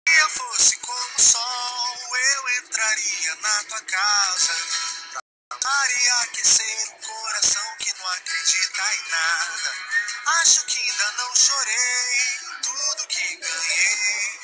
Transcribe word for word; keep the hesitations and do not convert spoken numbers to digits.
eu fosse como o sol, eu entraria na tua casa para aquecer um coração que não acredita em nada. Acho que ainda não chorei tudo que ganhei.